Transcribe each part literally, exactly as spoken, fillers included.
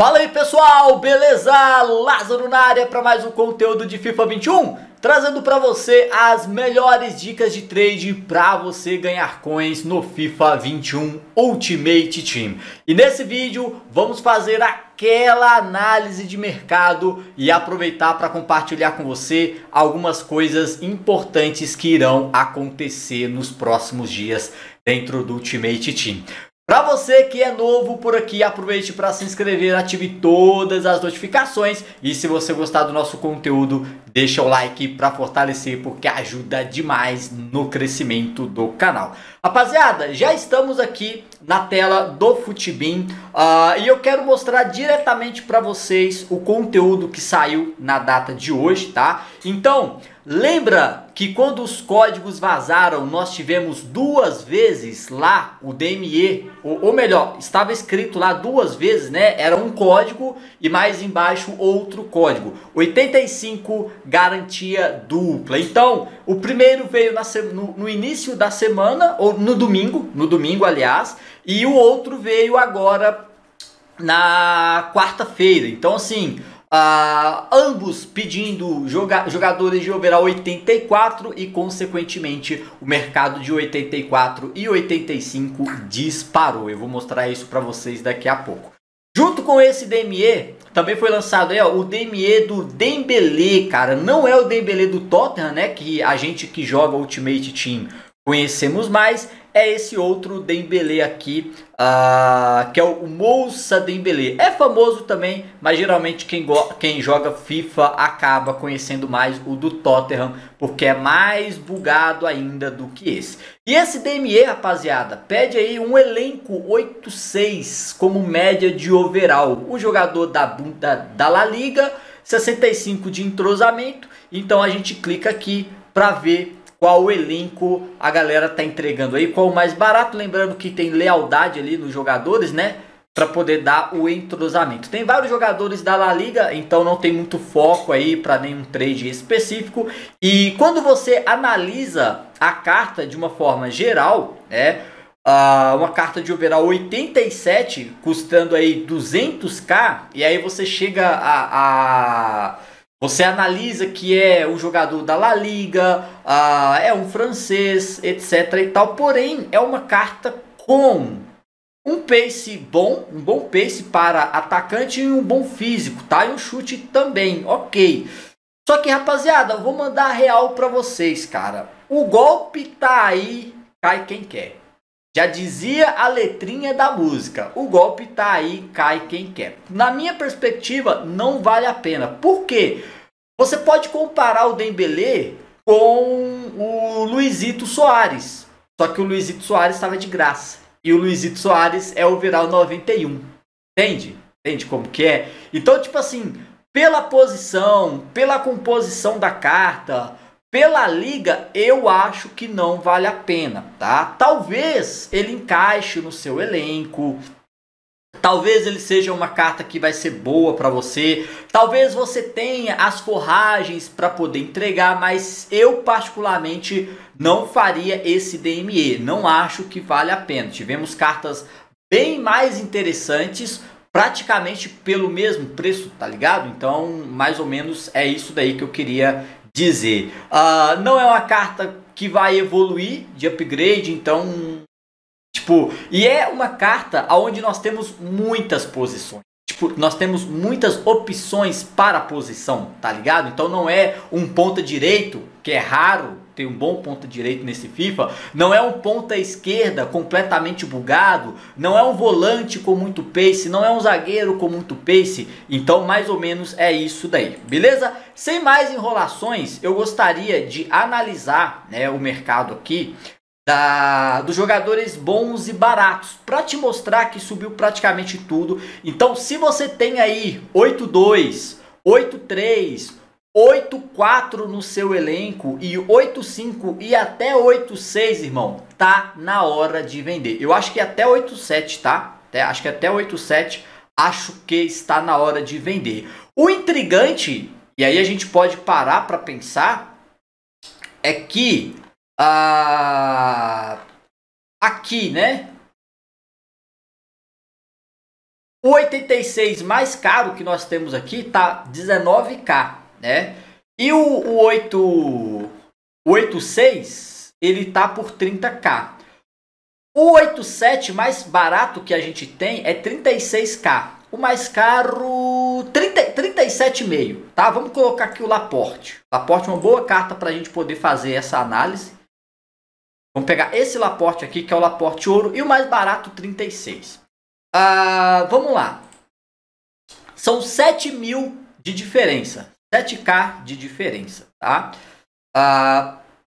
Fala aí pessoal, beleza? Lázaro na área para mais um conteúdo de FIFA vinte e um, trazendo para você as melhores dicas de trade para você ganhar coins no FIFA vinte e um Ultimate Team. E nesse vídeo vamos fazer aquela análise de mercado e aproveitar para compartilhar com você algumas coisas importantes que irão acontecer nos próximos dias dentro do Ultimate Team. Para você que é novo por aqui, aproveite para se inscrever, ative todas as notificações e se você gostar do nosso conteúdo, deixa o like para fortalecer porque ajuda demais no crescimento do canal. Rapaziada, já estamos aqui na tela do Futibin uh, e eu quero mostrar diretamente para vocês o conteúdo que saiu na data de hoje, tá? Então, lembra que quando os códigos vazaram, nós tivemos duas vezes lá o D M E, ou, ou melhor, estava escrito lá duas vezes, né? Era um código e mais embaixo outro código. oitenta e cinco garantia dupla. Então, o primeiro veio na, no, no início da semana, ou no domingo, no domingo, aliás, e o outro veio agora na quarta-feira. Então, assim, Uh, ambos pedindo joga jogadores de overall oitenta e quatro e consequentemente o mercado de oitenta e quatro e oitenta e cinco disparou. Eu vou mostrar isso para vocês daqui a pouco. Junto com esse D M E também foi lançado aí, ó, o D M E do Dembélé, cara. Não é o Dembélé do Tottenham, né, que a gente que joga Ultimate Team conhecemos mais. É esse outro Dembélé aqui, uh, que é o Moussa Dembélé. É famoso também, mas geralmente quem, quem joga FIFA acaba conhecendo mais o do Tottenham, porque é mais bugado ainda do que esse. E esse D M E, rapaziada, pede aí um elenco oito seis como média de overall. O jogador da, da, da La Liga, sessenta e cinco de entrosamento. Então a gente clica aqui para ver qual o elenco a galera tá entregando aí, qual o mais barato, lembrando que tem lealdade ali nos jogadores, né, para poder dar o entrosamento. Tem vários jogadores da La Liga, então não tem muito foco aí para nenhum trade específico. E quando você analisa a carta de uma forma geral, né, uh, uma carta de overall oitenta e sete custando aí duzentos k, e aí você chega a, a Você analisa que é um jogador da La Liga, uh, é um francês, etc e tal. Porém, é uma carta com um pace bom, um bom pace para atacante e um bom físico, tá? E um chute também, ok. Só que, rapaziada, eu vou mandar a real para vocês, cara. O golpe tá aí, cai quem quer. Já dizia a letrinha da música, o golpe tá aí, cai quem quer. Na minha perspectiva, não vale a pena. Por quê? Você pode comparar o Dembélé com o Luizito Soares. Só que o Luizito Soares estava de graça. E o Luizito Soares é o overall noventa e um. Entende? Entende como que é? Então, tipo assim, pela posição, pela composição da carta, pela liga, eu acho que não vale a pena, tá? Talvez ele encaixe no seu elenco. Talvez ele seja uma carta que vai ser boa para você. Talvez você tenha as forragens para poder entregar, mas eu particularmente não faria esse D M E. Não acho que vale a pena. Tivemos cartas bem mais interessantes, praticamente pelo mesmo preço, tá ligado? Então, mais ou menos é isso daí que eu queria dizer. Uh, não é uma carta que vai evoluir de upgrade, então... Tipo, e é uma carta onde nós temos muitas posições. Tipo, nós temos muitas opções para a posição, tá ligado? Então não é um ponta direito, que é raro ter um bom ponta direito nesse FIFA. Não é um ponta esquerda completamente bugado. Não é um volante com muito pace. Não é um zagueiro com muito pace. Então mais ou menos é isso daí, beleza? Sem mais enrolações, eu gostaria de analisar, né, o mercado aqui. Da, dos jogadores bons e baratos, para te mostrar que subiu praticamente tudo. Então se você tem aí oito dois, oito três, oito quatro no seu elenco e oito cinco e até oito seis, irmão, tá na hora de vender. Eu acho que até oito sete, tá? Até, acho que até oito sete, acho que está na hora de vender. O intrigante, e aí a gente pode parar para pensar, é que Ah, aqui, né? O oitenta e seis mais caro que nós temos aqui tá dezenove K, né? E o, o oito, o oitenta e seis, ele tá por trinta K. O oitenta e sete mais barato que a gente tem é trinta e seis K. O mais caro, trinta, trinta e sete vírgula cinco, tá? Vamos colocar aqui o Laporte. Laporte é uma boa carta para a gente poder fazer essa análise. Vamos pegar esse Laporte aqui, que é o Laporte Ouro, e o mais barato, trinta e seis. Ah, vamos lá. São sete mil de diferença. sete K de diferença, tá? Ah,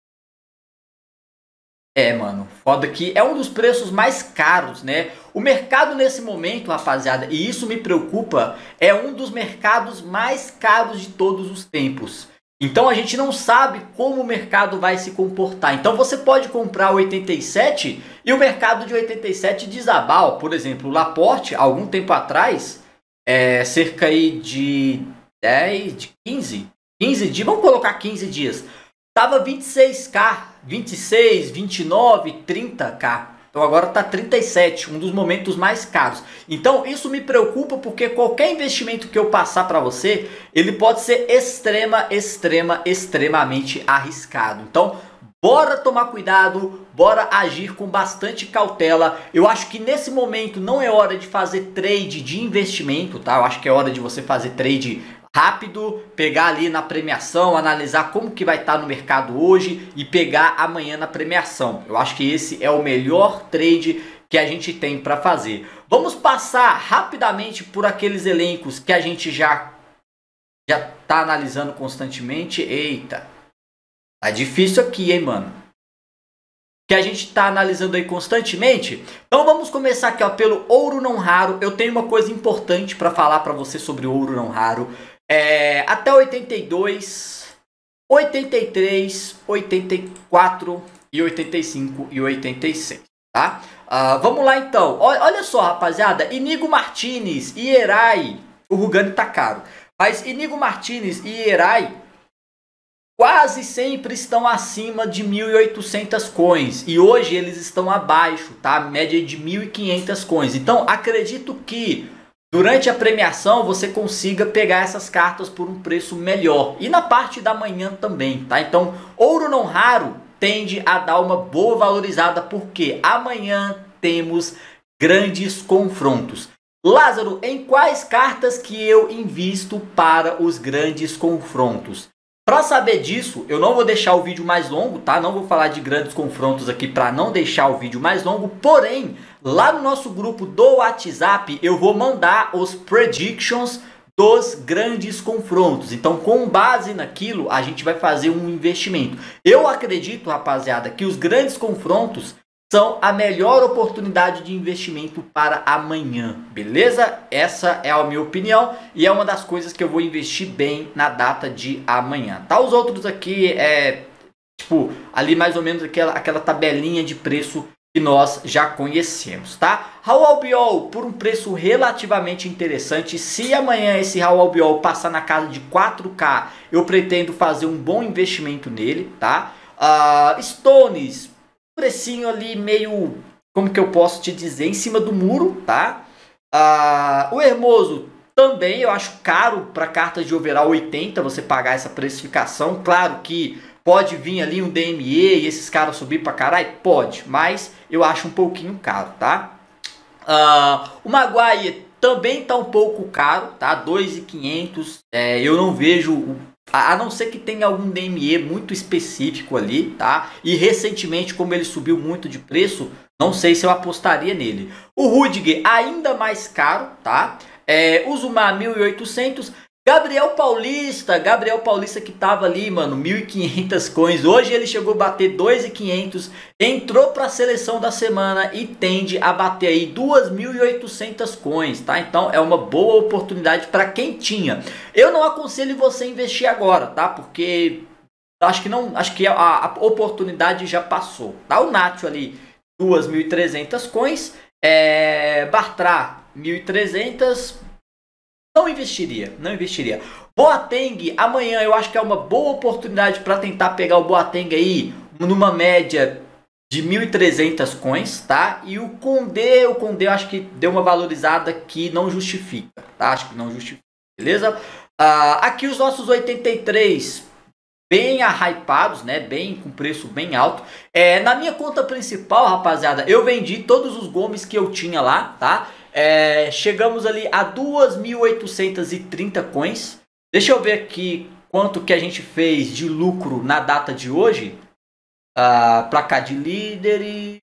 é, mano, foda que é um dos preços mais caros, né? O mercado nesse momento, rapaziada, e isso me preocupa, é um dos mercados mais caros de todos os tempos. Então a gente não sabe como o mercado vai se comportar. Então você pode comprar o oitenta e sete e o mercado de oitenta e sete desabar. Por exemplo, o Laporte, algum tempo atrás, é, cerca aí de dez, de quinze, quinze dias, vamos colocar quinze dias, tava vinte e seis K, vinte e seis, vinte e nove, trinta K. Então agora está trinta e sete, um dos momentos mais caros. Então isso me preocupa porque qualquer investimento que eu passar para você, ele pode ser extrema, extrema, extremamente arriscado. Então bora tomar cuidado, bora agir com bastante cautela. Eu acho que nesse momento não é hora de fazer trade de investimento, tá? Eu acho que é hora de você fazer trade rápido, pegar ali na premiação, analisar como que vai estar no mercado hoje e pegar amanhã na premiação. Eu acho que esse é o melhor trade que a gente tem para fazer. Vamos passar rapidamente por aqueles elencos que a gente já já tá analisando constantemente. Eita, tá difícil aqui, hein, mano? Que a gente tá analisando aí constantemente. Então vamos começar aqui, ó, pelo ouro não raro. Eu tenho uma coisa importante para falar para você sobre ouro não raro. É, até oitenta e dois, oitenta e três, oitenta e quatro e oitenta e cinco e oitenta e seis, tá? Uh, vamos lá então. Olha, olha só, rapaziada, Inigo Martinez e Erai, o Rugani tá caro, mas Inigo Martinez e Erai quase sempre estão acima de mil e oitocentas coins e hoje eles estão abaixo, tá? Média de mil e quinhentas coins. Então acredito que durante a premiação você consiga pegar essas cartas por um preço melhor. E na parte da manhã também, tá? Então, ouro não raro tende a dar uma boa valorizada porque amanhã temos grandes confrontos. Lázaro, em quais cartas que eu invisto para os grandes confrontos? Para saber disso, eu não vou deixar o vídeo mais longo, tá? Não vou falar de grandes confrontos aqui para não deixar o vídeo mais longo. Porém, lá no nosso grupo do WhatsApp, eu vou mandar os predictions dos grandes confrontos. Então, com base naquilo, a gente vai fazer um investimento. Eu acredito, rapaziada, que os grandes confrontos são a melhor oportunidade de investimento para amanhã, beleza? Essa é a minha opinião e é uma das coisas que eu vou investir bem na data de amanhã, tá? Os outros aqui é, tipo, ali mais ou menos aquela, aquela tabelinha de preço que nós já conhecemos, tá? Raul Albiol por um preço relativamente interessante. Se amanhã esse Raul Albiol passar na casa de quatro K, eu pretendo fazer um bom investimento nele, tá? Uh, Stones, precinho ali meio, como que eu posso te dizer, em cima do muro, tá? Uh, o Hermoso também eu acho caro para cartas de overall oitenta você pagar essa precificação. Claro que pode vir ali um D M E e esses caras subir para caralho, pode, mas eu acho um pouquinho caro, tá? Uh, o Maguire também tá um pouco caro, tá? dois mil e quinhentos, é, eu não vejo, a não ser que tenha algum D M E muito específico ali, tá? E recentemente, como ele subiu muito de preço, não sei se eu apostaria nele. O Rudiger ainda mais caro, tá? É, o Zumar mil e oitocentos. Gabriel Paulista, Gabriel Paulista que tava ali, mano, mil e quinhentas coins. Hoje ele chegou a bater dois mil e quinhentos, entrou para a seleção da semana e tende a bater aí duas mil e oitocentas coins, tá? Então é uma boa oportunidade para quem tinha. Eu não aconselho você investir agora, tá? Porque acho que não, acho que a, a oportunidade já passou, tá? O Nacho ali duas mil e trezentas coins, é, Bartra mil e trezentas. Não investiria, não investiria. Boateng, amanhã eu acho que é uma boa oportunidade para tentar pegar o Boateng aí numa média de mil e trezentas coins, tá? E o Condé, o Condé eu acho que deu uma valorizada que não justifica, tá? Acho que não justifica, beleza? Uh, aqui os nossos oitenta e três bem hypados, né? Bem com preço bem alto. É, na minha conta principal, rapaziada, eu vendi todos os Gomes que eu tinha lá, tá? É, chegamos ali a duas mil oitocentas e trinta coins. Deixa eu ver aqui quanto que a gente fez de lucro na data de hoje. Uh, placar de líder e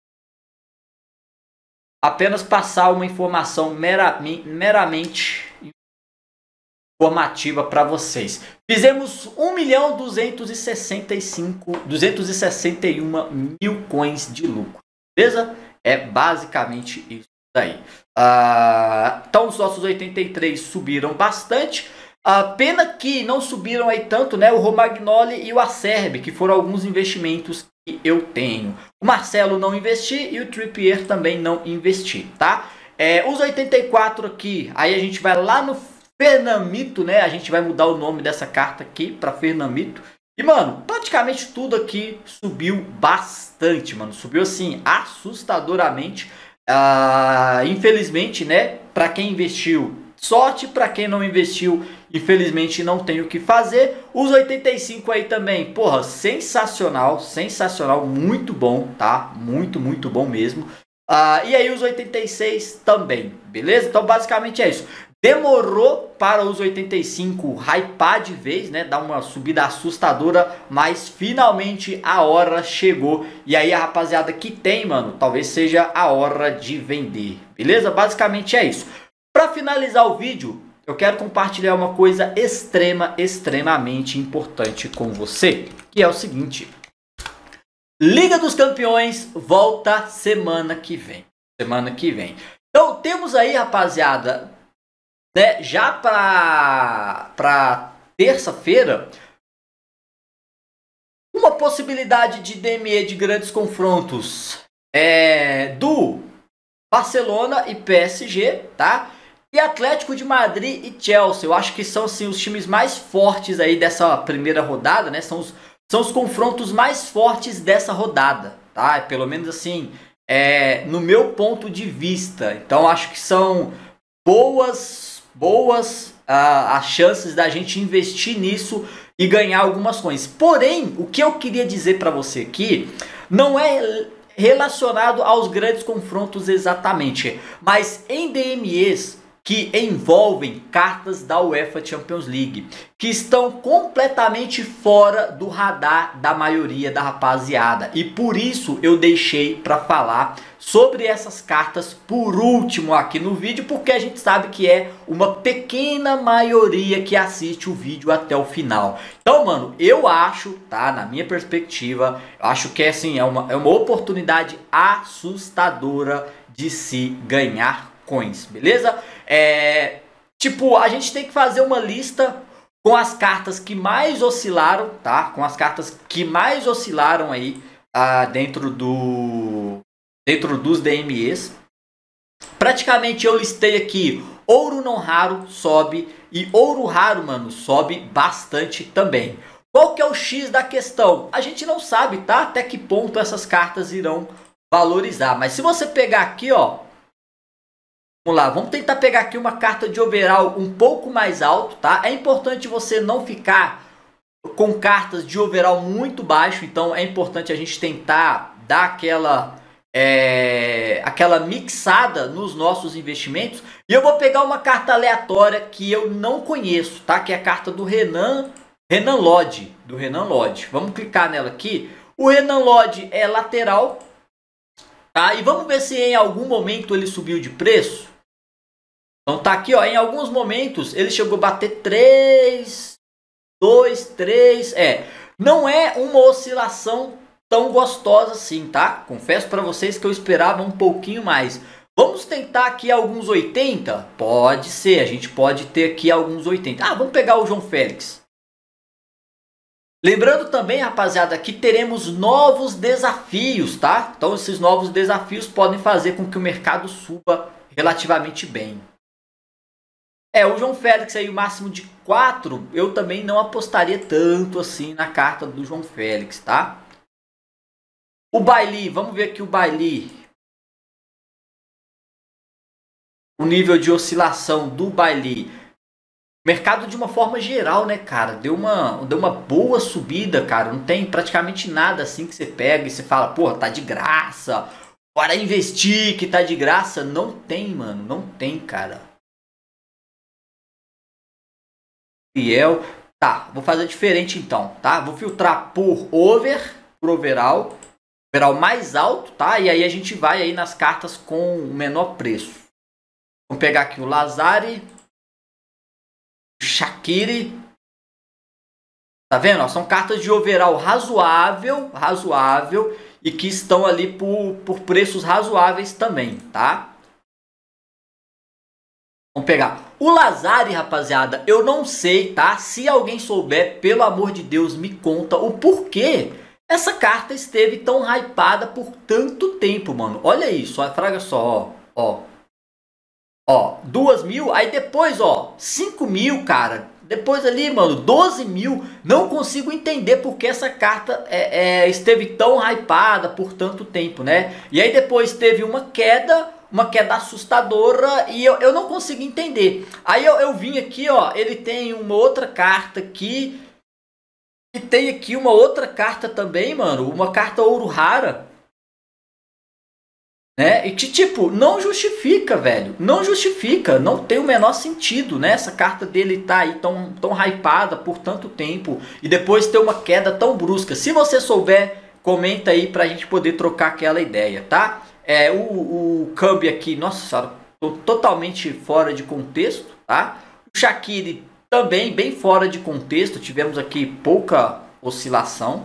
apenas passar uma informação meramente, meramente informativa para vocês. Fizemos um milhão duzentos e sessenta e cinco, duzentos e sessenta e um mil coins de lucro, beleza? É basicamente isso daí. Uh, então os nossos oitenta e três subiram bastante. Uh, pena que não subiram aí tanto, né? O Romagnoli e o Acerbi, que foram alguns investimentos que eu tenho. O Marcelo não investi e o Trippier também não investi, tá? É, os oitenta e quatro aqui, aí a gente vai lá no Fernamito, né? A gente vai mudar o nome dessa carta aqui para Fernamito. E, mano, praticamente tudo aqui subiu bastante, mano. Subiu, assim, assustadoramente. Uh, infelizmente, né? Para quem investiu, sorte. Para quem não investiu, infelizmente não tem o que fazer. Os oitenta e cinco aí também, porra, sensacional, sensacional, muito bom, tá? Muito, muito bom mesmo. Uh, e aí os oitenta e seis também, beleza? Então basicamente é isso. Demorou para os oitenta e cinco hypar de vez, né? Dar uma subida assustadora, mas finalmente a hora chegou. E aí a rapaziada que tem, mano, talvez seja a hora de vender, beleza? Basicamente é isso. Para finalizar o vídeo, eu quero compartilhar uma coisa extrema, extremamente importante com você, que é o seguinte: Liga dos Campeões volta semana que vem. Semana que vem. Então temos aí, rapaziada, né, já para para terça-feira, uma possibilidade de D M E de grandes confrontos é, do Barcelona e P S G, tá? E Atlético de Madrid e Chelsea. Eu acho que são assim, os times mais fortes aí dessa primeira rodada, né? São os, são os confrontos mais fortes dessa rodada, tá? Pelo menos assim, é, no meu ponto de vista. Então acho que são boas, boas uh, as chances da gente investir nisso e ganhar algumas coisas. Porém, o que eu queria dizer para você aqui não é relacionado aos grandes confrontos exatamente, mas em D M Es que envolvem cartas da UEFA Champions League, que estão completamente fora do radar da maioria da rapaziada. E por isso eu deixei para falar sobre essas cartas por último aqui no vídeo, porque a gente sabe que é uma pequena maioria que assiste o vídeo até o final. Então, mano, eu acho, tá, na minha perspectiva, eu acho que é assim, é uma, é uma oportunidade assustadora de se ganhar coins, beleza? É, tipo, a gente tem que fazer uma lista com as cartas que mais oscilaram, tá? Com as cartas que mais oscilaram aí ah, dentro do dentro dos D M Es. Praticamente eu listei aqui: ouro não raro sobe e ouro raro, mano, sobe bastante também. Qual que é o X da questão? A gente não sabe, tá? Até que ponto essas cartas irão valorizar. Mas se você pegar aqui, ó, vamos lá, vamos tentar pegar aqui uma carta de overall um pouco mais alto, tá? É importante você não ficar com cartas de overall muito baixo, então é importante a gente tentar dar aquela, é, aquela mixada nos nossos investimentos. E eu vou pegar uma carta aleatória que eu não conheço, tá? Que é a carta do Renan, Renan Lodge, do Renan Lodge. Vamos clicar nela aqui. O Renan Lodge é lateral, tá? E vamos ver se em algum momento ele subiu de preço. Então tá aqui, ó, em alguns momentos ele chegou a bater três, dois, três, é, não é uma oscilação tão gostosa assim, tá? Confesso para vocês que eu esperava um pouquinho mais. Vamos tentar aqui alguns oitenta? Pode ser, a gente pode ter aqui alguns oitenta. Ah, vamos pegar o João Félix. Lembrando também, rapaziada, que teremos novos desafios, tá? Então esses novos desafios podem fazer com que o mercado suba relativamente bem. É, o João Félix aí, o máximo de quatro, eu também não apostaria tanto assim na carta do João Félix, tá? O Bailey, vamos ver aqui o Bailey. O nível de oscilação do Bailey. Mercado de uma forma geral, né, cara? Deu uma, deu uma boa subida, cara. Não tem praticamente nada assim que você pega e você fala, porra, tá de graça. Bora investir que tá de graça. Não tem, mano. Não tem, cara. Fiel. Tá, vou fazer diferente então, tá? Vou filtrar por over, por overall. Overall mais alto, tá? E aí a gente vai aí nas cartas com o menor preço. Vamos pegar aqui o Lazari. Shaqiri. Tá vendo? Ó, são cartas de overall razoável, razoável e que estão ali por, por preços razoáveis também, tá? Vamos pegar o Lazari, rapaziada. Eu não sei, tá? Se alguém souber, pelo amor de Deus, me conta o porquê essa carta esteve tão hypada por tanto tempo, mano. Olha isso, ó, fraga só, ó, ó. Ó, duas mil, aí depois, ó, cinco mil, cara. Depois ali, mano, doze mil. Não consigo entender porque essa carta é, é, esteve tão hypada por tanto tempo, né? E aí depois teve uma queda, uma queda assustadora e eu, eu não consigo entender. Aí eu, eu vim aqui, ó, ele tem uma outra carta aqui. E tem aqui uma outra carta também, mano, uma carta ouro rara. Né? E que tipo, não justifica, velho. Não justifica, não tem o menor sentido, né? Essa carta dele tá aí tão, tão hypada por tanto tempo e depois ter uma queda tão brusca. Se você souber, comenta aí pra gente poder trocar aquela ideia, tá? É, o, o câmbio aqui, nossa senhora, tô totalmente fora de contexto, tá? O Shaqiri também bem fora de contexto, tivemos aqui pouca oscilação.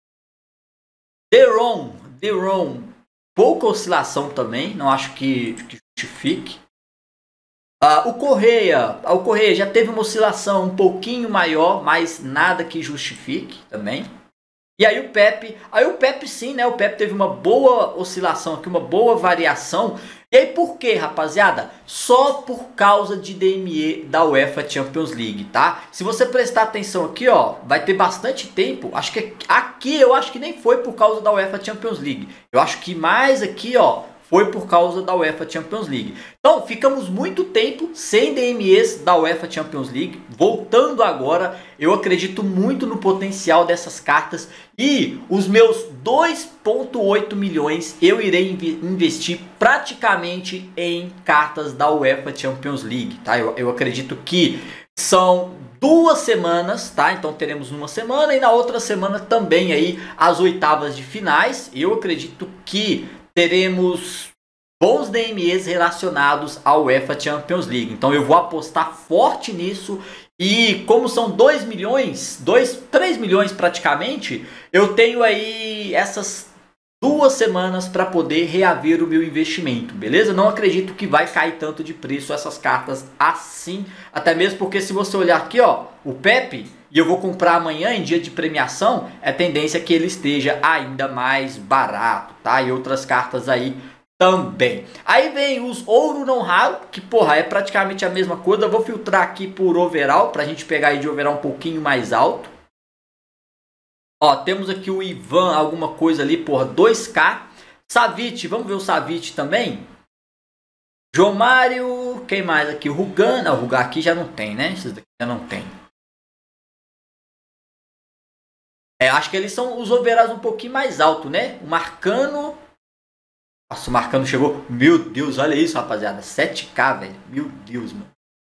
Deron, Deron. Pouca oscilação também, não acho que, que justifique. Uh, o Correia, o Correia já teve uma oscilação um pouquinho maior, mas nada que justifique também. E aí o Pepe, aí o Pepe sim, né? O Pepe teve uma boa oscilação aqui, uma boa variação. E aí por quê, rapaziada? Só por causa de D M E da UEFA Champions League, tá? Se você prestar atenção aqui, ó, vai ter bastante tempo. Acho que aqui eu acho que nem foi por causa da UEFA Champions League. Eu acho que mais aqui, ó, foi por causa da UEFA Champions League. Então, ficamos muito tempo sem D M Es da UEFA Champions League. Voltando agora, eu acredito muito no potencial dessas cartas. E os meus dois vírgula oito milhões eu irei investir praticamente em cartas da UEFA Champions League, tá? Eu, eu acredito que são duas semanas, tá? Então teremos uma semana e na outra semana também aí as oitavas de finais. Eu acredito que teremos bons D M Es relacionados à UEFA Champions League. Então eu vou apostar forte nisso. E como são dois milhões, dois, três milhões praticamente, eu tenho aí essas duas semanas para poder reaver o meu investimento, beleza? Não acredito que vai cair tanto de preço essas cartas assim, até mesmo porque se você olhar aqui, ó, o Pepe, e eu vou comprar amanhã em dia de premiação, é tendência que ele esteja ainda mais barato, tá? E outras cartas aí também. Aí vem os ouro não raro, que porra, é praticamente a mesma coisa. Eu vou filtrar aqui por overall, pra gente pegar aí de overall um pouquinho mais alto. Ó, temos aqui o Ivan, alguma coisa ali, porra, dois K. Savic, vamos ver o Savic também. João Mário, quem mais aqui? O Rugan, não, o Rugan aqui já não tem, né? Esses daqui já não tem. É, acho que eles são os overalls um pouquinho mais alto, né? O Marcano. Nossa, o Marcano chegou. Meu Deus, olha isso, rapaziada. sete K, velho. Meu Deus, mano.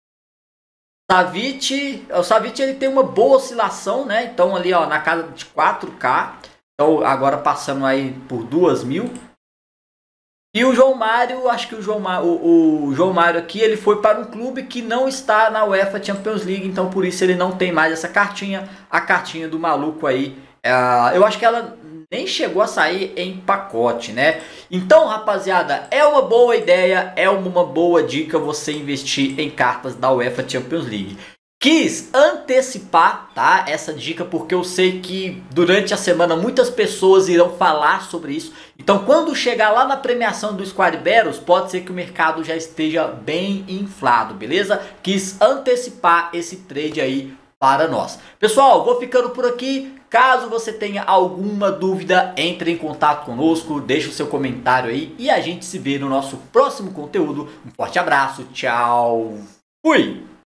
Savic. O Savic ele tem uma boa oscilação, né? Então ali, ó, na casa de quatro K. Então agora passando aí por duas mil. E o João Mário, acho que o João, o, o João Mário aqui, ele foi para um clube que não está na UEFA Champions League, então por isso ele não tem mais essa cartinha, a cartinha do maluco aí. Uh, eu acho que ela nem chegou a sair em pacote, né? Então, rapaziada, é uma boa ideia, é uma boa dica você investir em cartas da UEFA Champions League. Quis antecipar, tá, essa dica porque eu sei que durante a semana muitas pessoas irão falar sobre isso. Então quando chegar lá na premiação do Squad Battles, pode ser que o mercado já esteja bem inflado, beleza? Quis antecipar esse trade aí para nós. Pessoal, vou ficando por aqui. Caso você tenha alguma dúvida, entre em contato conosco, deixe o seu comentário aí e a gente se vê no nosso próximo conteúdo. Um forte abraço, tchau, fui!